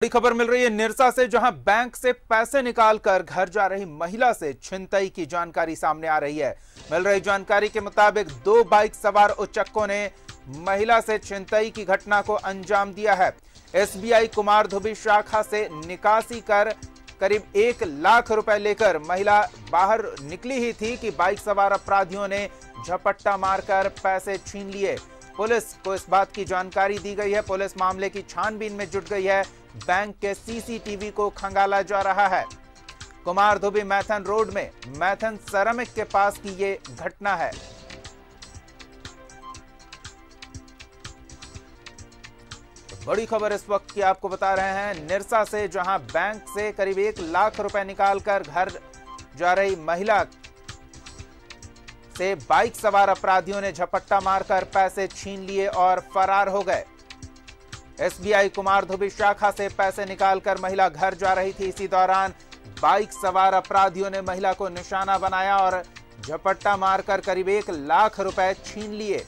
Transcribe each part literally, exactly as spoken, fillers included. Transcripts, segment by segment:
बड़ी खबर मिल रही है निरसा से, जहां बैंक से पैसे निकालकर घर जा रही महिला से छिनतई की जानकारी सामने आ रही है। मिल रही जानकारी के मुताबिक दो बाइक सवार उचक्कों ने महिला से छिनतई की घटना को अंजाम दिया है। एसबीआई कुमारधुबी शाखा से निकासी कर करीब एक लाख रुपए लेकर महिला बाहर निकली ही थी कि बाइक सवार अपराधियों ने झपट्टा मारकर पैसे छीन लिए। पुलिस को इस बात की जानकारी दी गई है। पुलिस मामले की छानबीन में जुट गई है। बैंक के सीसीटीवी को खंगाला जा रहा है। कुमारधुबी मैथन रोड में मैथन सेरामिक के पास की ये घटना है। तो बड़ी खबर इस वक्त की आपको बता रहे हैं निरसा से, जहां बैंक से करीब एक लाख रुपए निकालकर घर जा रही महिला से बाइक सवार अपराधियों ने झपट्टा मारकर पैसे छीन लिए और फरार हो गए। एसबीआई कुमारधुबी शाखा से पैसे निकालकर महिला घर जा रही थी। इसी दौरान बाइक सवार अपराधियों ने महिला को निशाना बनाया और झपट्टा मारकर करीब एक लाख रुपए छीन लिए।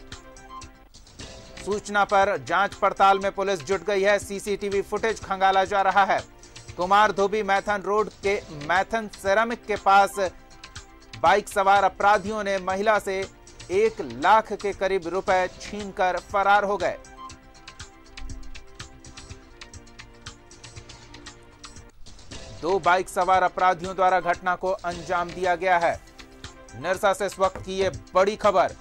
सूचना पर जांच पड़ताल में पुलिस जुट गई है। सीसीटीवी फुटेज खंगाला जा रहा है। कुमारधुबी मैथन रोड के मैथन सेरामिक के पास बाइक सवार अपराधियों ने महिला से एक लाख के करीब रुपए छीनकर फरार हो गए। दो बाइक सवार अपराधियों द्वारा घटना को अंजाम दिया गया है। निरसा से इस वक्त की यह बड़ी खबर।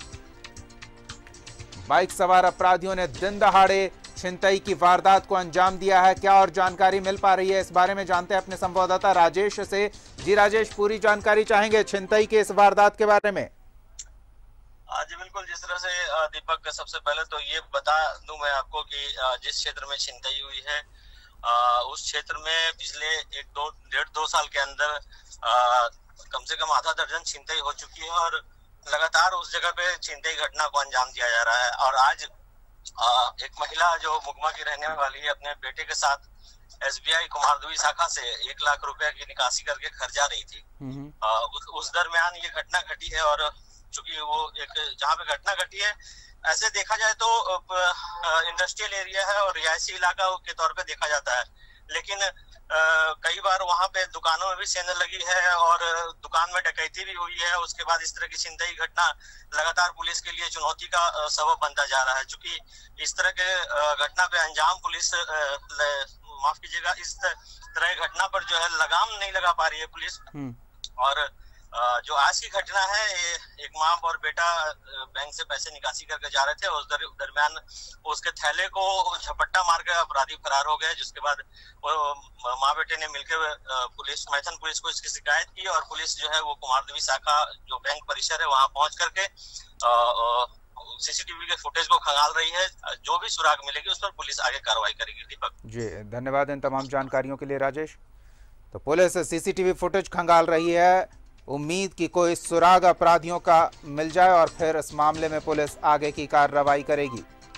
बाइक सवार अपराधियों ने दिन दहाड़े छिनतई की वारदात को अंजाम दिया है। क्या और जानकारी मिल पा रही है, इस बारे में जानते हैं अपने संवाददाता राजेश से। जी राजेश, पूरी जानकारी चाहेंगे छिनतई के इस वारदात के बारे में। जी बिल्कुल, जिस तरह से दीपक, सबसे पहले तो ये बता दूं मैं आपको कि जिस क्षेत्र में छिनतई हुई है उस क्षेत्र में पिछले एक दो डेढ़ दो साल के अंदर कम से कम आधा दर्जन छिनतई हो चुकी है और लगातार उस जगह पे छिनतई घटना को अंजाम दिया जा रहा है। और आज एक महिला जो मुकमा की रहने वाली है अपने बेटे के साथ एसबीआई कुमारधुबी शाखा से एक लाख रुपए की निकासी करके घर जा रही थी। आ, उस, उस दरमियान ये घटना घटी है और चूंकि वो एक जहाँ पे घटना घटी है, ऐसे देखा जाए तो इंडस्ट्रियल एरिया है और रिहायशी इलाका के तौर पे देखा जाता है, लेकिन आ, कई बार वहाँ पे दुकानों में भी सेंध लगी है और दुकान में डकैती भी हुई है। उसके बाद इस तरह की छिनतई घटना लगातार पुलिस के लिए चुनौती का सबब बनता जा रहा है। चूंकि इस तरह के घटना पे अंजाम पुलिस, माफ कीजिएगा, इस तरह की घटना पर जो है लगाम नहीं लगा पा रही है पुलिस। और जो आज की घटना है, एक माँ और बेटा बैंक से पैसे निकासी करके जा रहे थे। उस दर, दरमियान उसके थैले को झपट्टा मार कर अपराधी फरार हो गए, जिसके बाद माँ बेटे ने मिलकर पुलिस मैथन पुलिस को इसकी शिकायत की और पुलिस जो है वो कुमारधुबी शाखा जो बैंक परिसर है वहाँ पहुंच करके सीसीटीवी के फुटेज को खंगाल रही है। जो भी सुराग मिलेगी उस पर पुलिस आगे कार्रवाई करेगी। दीपक जी, धन्यवाद इन तमाम जानकारियों के लिए राजेश। तो पुलिस सीसीटीवी फुटेज खंगाल रही है। उम्मीद कि कोई सुराग अपराधियों का मिल जाए और फिर इस मामले में पुलिस आगे की कार्रवाई करेगी।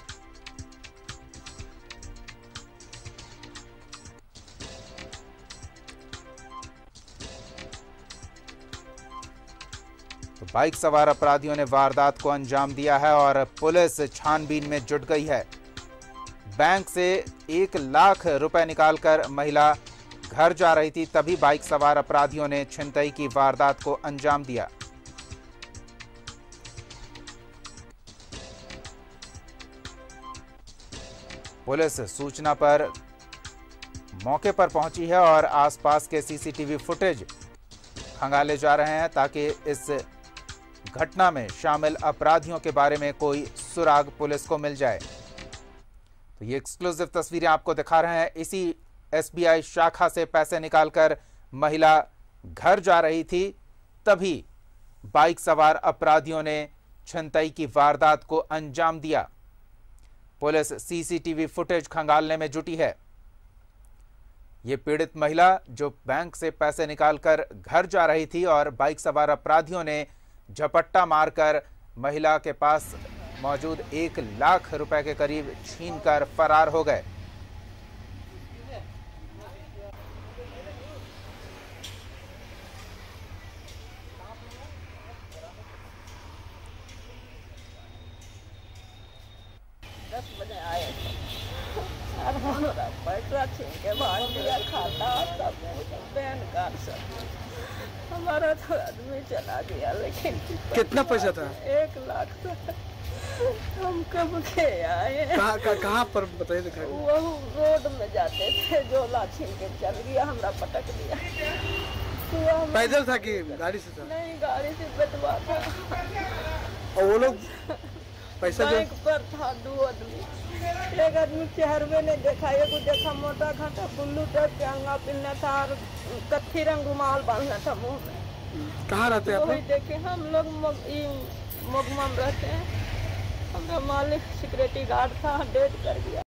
तो बाइक सवार अपराधियों ने वारदात को अंजाम दिया है और पुलिस छानबीन में जुट गई है। बैंक से एक लाख रुपए निकालकर महिला घर जा रही थी, तभी बाइक सवार अपराधियों ने छिनतई की वारदात को अंजाम दिया। पुलिस सूचना पर मौके पर पहुंची है और आसपास के सीसीटीवी फुटेज खंगाले जा रहे हैं ताकि इस घटना में शामिल अपराधियों के बारे में कोई सुराग पुलिस को मिल जाए। तो ये एक्सक्लूसिव तस्वीरें आपको दिखा रहे हैं। इसी एसबीआई शाखा से पैसे निकालकर महिला घर जा रही थी, तभी बाइक सवार अपराधियों ने छिनतई की वारदात को अंजाम दिया। पुलिस सीसीटीवी फुटेज खंगालने में जुटी है। ये पीड़ित महिला जो बैंक से पैसे निकालकर घर जा रही थी और बाइक सवार अपराधियों ने झपट्टा मारकर महिला के पास मौजूद एक लाख रुपए के करीब छीनकर फरार हो गए। दस बजे आए और पैसा छीन के भाग दिया, खाता सब कुछ, पैन कार्ड सब। हमारा तो आदमी चला गया, लेकिन कितना पैसा था? एक लाख था। हम कब के आए? कहाँ कहाँ कहाँ पर बताइए दिखा। वो रोड में जाते थे, झोला छीन के चल गया, हमरा पटक दिया। तो पैदल था कि गाड़ी से था? नहीं, गाड़ी से बेटवा था। और वो लोग पैसा बैंक पर था दो आदमी। एक आदमी चेहरे ने देखा, एक देखा मोटा घाटा बुल्लू टाइप के अंगा पिन्ना था और कत्थी रंग रुमाल बांधना था मुंह में। कहाँ रहते हैं आप लोग? देखे हम लोग मोगमा में रहते हैं। हमारा मालिक सिक्योरिटी गार्ड था, डेट कर गया।